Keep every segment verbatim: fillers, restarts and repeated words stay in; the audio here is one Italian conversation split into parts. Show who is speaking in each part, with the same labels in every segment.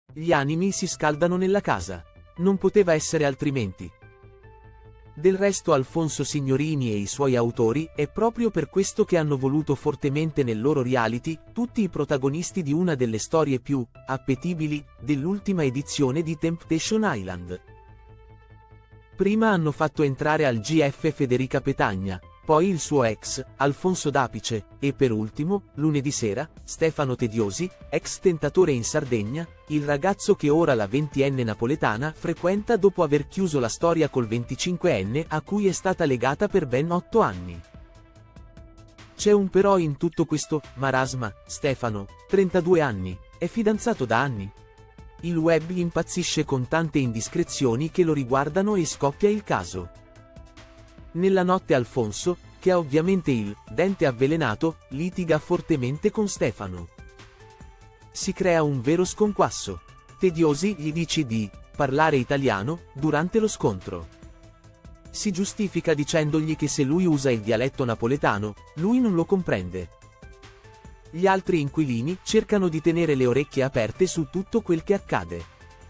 Speaker 1: Gli animi si scaldano nella casa. Non poteva essere altrimenti. Del resto Alfonso Signorini e i suoi autori è proprio per questo che hanno voluto fortemente nel loro reality tutti i protagonisti di una delle storie più appetibili dell'ultima edizione di Temptation Island. Prima hanno fatto entrare al G F Federica Petagna, poi il suo ex, Alfonso Dapice, e per ultimo, lunedì sera, Stefano Tediosi, ex tentatore in Sardegna, il ragazzo che ora la ventenne napoletana frequenta dopo aver chiuso la storia col venticinquenne a cui è stata legata per ben otto anni. C'è un però in tutto questo marasma: Stefano, trentadue anni, è fidanzato da anni. Il web impazzisce con tante indiscrezioni che lo riguardano e scoppia il caso. Nella notte Alfonso, che ha ovviamente il dente avvelenato, litiga fortemente con Stefano. Si crea un vero sconquasso. Tediosi gli dice di parlare italiano durante lo scontro. Si giustifica dicendogli che se lui usa il dialetto napoletano, lui non lo comprende. Gli altri inquilini cercano di tenere le orecchie aperte su tutto quel che accade.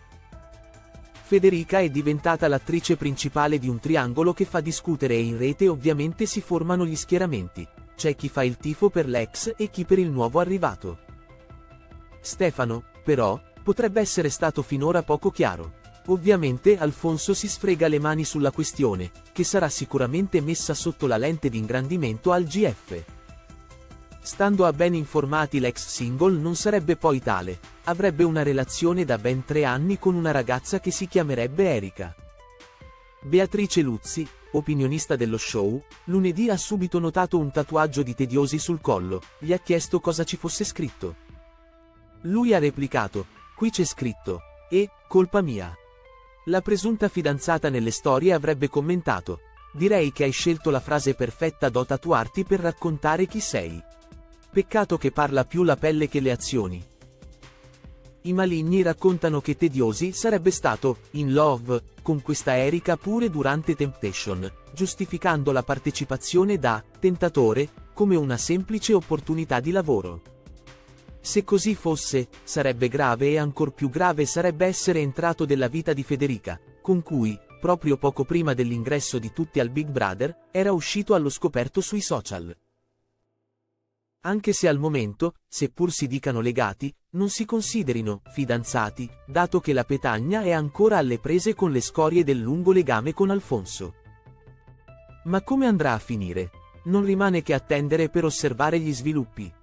Speaker 1: Federica è diventata l'attrice principale di un triangolo che fa discutere e in rete ovviamente si formano gli schieramenti. C'è chi fa il tifo per l'ex e chi per il nuovo arrivato. Stefano, però, potrebbe essere stato finora poco chiaro. Ovviamente Alfonso si sfrega le mani sulla questione, che sarà sicuramente messa sotto la lente di ingrandimento al G F. Stando a ben informati l'ex single non sarebbe poi tale, avrebbe una relazione da ben tre anni con una ragazza che si chiamerebbe Erika. Beatrice Luzzi, opinionista dello show, lunedì ha subito notato un tatuaggio di Tediosi sul collo, gli ha chiesto cosa ci fosse scritto. Lui ha replicato: qui c'è scritto, e, colpa mia. La presunta fidanzata nelle storie avrebbe commentato: direi che hai scelto la frase perfetta da tatuarti per raccontare chi sei. Peccato che parla più la pelle che le azioni. I maligni raccontano che Tediosi sarebbe stato in love con questa Erika pure durante Temptation, giustificando la partecipazione da tentatore come una semplice opportunità di lavoro. Se così fosse, sarebbe grave e ancor più grave sarebbe essere entrato della vita di Federica, con cui, proprio poco prima dell'ingresso di tutti al Big Brother, era uscito allo scoperto sui social. Anche se al momento, seppur si dicano legati, non si considerino fidanzati, dato che la Petagna è ancora alle prese con le scorie del lungo legame con Alfonso. Ma come andrà a finire? Non rimane che attendere per osservare gli sviluppi.